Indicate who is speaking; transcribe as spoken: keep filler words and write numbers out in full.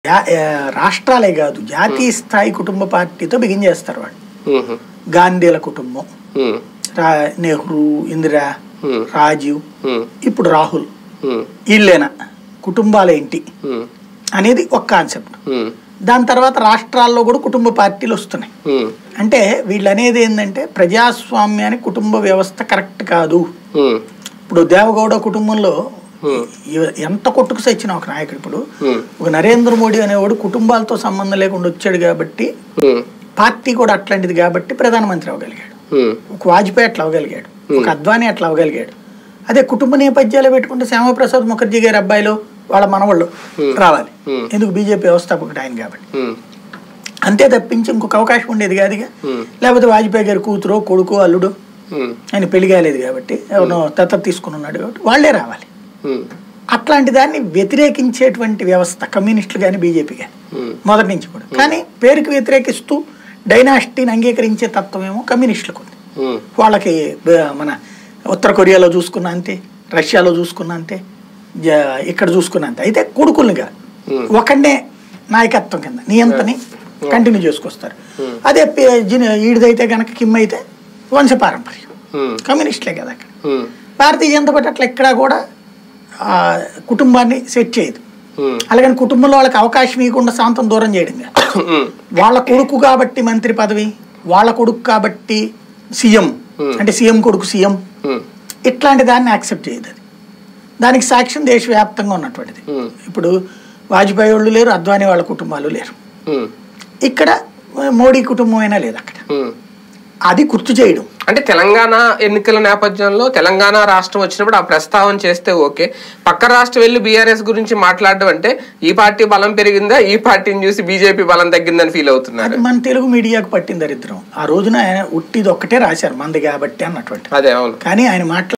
Speaker 1: రాష్ట్రాలే కాదు జాతీయ స్థాయి కుటుంబ పార్టీతో బిగిన్ చేస్తారు వాళ్ళు. గాంధీల కుటుంబం, నెహ్రూ, ఇందిరా, రాజీవ్, ఇప్పుడు రాహుల్, వీళ్ళేనా కుటుంబాలేంటి అనేది ఒక కాన్సెప్ట్. దాని తర్వాత రాష్ట్రాల్లో కూడా కుటుంబ పార్టీలు వస్తున్నాయి. అంటే వీళ్ళు అనేది ఏంటంటే ప్రజాస్వామ్యానికి కుటుంబ వ్యవస్థ కరెక్ట్ కాదు. ఇప్పుడు దేవగౌడ కుటుంబంలో ఎంత కొట్టుకు సచ్చిన ఒక నాయకుడు, ఇప్పుడు ఒక నరేంద్ర మోడీ అనేవాడు కుటుంబాలతో సంబంధం లేకుండా వచ్చాడు కాబట్టి పార్టీ కూడా అట్లాంటిది కాబట్టి ప్రధానమంత్రి అవ్వగలిగాడు. ఒక వాజ్పేయి అట్లా అవ్వగలిగాడు, ఒక అద్వానీ అట్లా అవ్వగలిగాడు. అదే కుటుంబ నేపథ్యాలు పెట్టుకుంటే శ్యామప్రసాద్ ముఖర్జీ గారి అబ్బాయిలు వాళ్ళ మనవాళ్ళు రావాలి, ఎందుకు బీజేపీ వ్యవస్థాపకుడు ఆయన కాబట్టి. అంతే తప్పించి ఇంకొక అవకాశం ఉండేది కాదుగా. లేకపోతే వాజ్పేయి గారి కూతురు, కొడుకు, అల్లుడు ఆయన పెళ్లి కాలేదు కాబట్టి ఎవరినో దత్తత తీసుకుని ఉన్నాడు కాబట్టి వాళ్లే రావాలి. అట్లాంటి దాన్ని వ్యతిరేకించేటువంటి వ్యవస్థ కమ్యూనిస్టులు కానీ బీజేపీ కానీ మొదటి నుంచి కూడా. కానీ పేరుకి వ్యతిరేకిస్తూ డైనాసిటీని అంగీకరించే తత్వం ఏమో కమ్యూనిస్టులకు ఉంది. వాళ్ళకి మన ఉత్తర కొరియాలో చూసుకున్న అంతే, రష్యాలో చూసుకున్న అంతే, ఇక్కడ చూసుకున్న అంతే. అయితే కొడుకుల్ని కాదు, ఒకనే నాయకత్వం కింద నియంత్రని కంటిన్యూ చేసుకొస్తారు. అదే ఈడిదైతే కనుక కిమ్ అయితే వంశ పారంపర్యం, కమ్యూనిస్టులే కదా అక్కడ. భారతీయ జనతా పార్టీ అట్లా ఎక్కడా కూడా కుటుంబాన్ని సెట్ చేయదు. అలాగని కుటుంబంలో వాళ్ళకి అవకాశం ఇవ్వకుండా శాంతం దూరం చేయడం కాదు. వాళ్ళ కొడుకు కాబట్టి మంత్రి పదవి, వాళ్ళ కొడుకు కాబట్టి సీఎం అంటే సీఎం కొడుకు సీఎం, ఇట్లాంటి దాన్ని యాక్సెప్ట్ చేయదు. అది దానికి సాక్ష్యం దేశవ్యాప్తంగా ఉన్నటువంటిది. ఇప్పుడు వాజ్పేయి వాళ్ళు లేరు, అద్వానీ వాళ్ళ కుటుంబాలు లేరు. ఇక్కడ మోడీ కుటుంబం అయినా లేదు అక్కడ. అది గుర్తు చేయడం
Speaker 2: అంటే తెలంగాణ ఎన్నికల నేపథ్యంలో తెలంగాణ రాష్ట్రం వచ్చినప్పుడు ఆ ప్రస్తావన చేస్తే ఓకే, పక్క రాష్ట్రం వెళ్ళి బీఆర్ఎస్ గురించి మాట్లాడడం అంటే ఈ పార్టీ బలం పెరిగిందా, ఈ పార్టీని చూసి బీజేపీ బలం తగ్గిందని ఫీల్ అవుతున్నారు.
Speaker 1: మన తెలుగు మీడియాకు పట్టిన దరిద్రం. ఆ రోజున ఉట్టిది ఒక్కటే రాశారు మంది కాబట్టి అన్నటువంటి.
Speaker 2: అదే అవును.
Speaker 1: కానీ ఆయన మాట్లాడు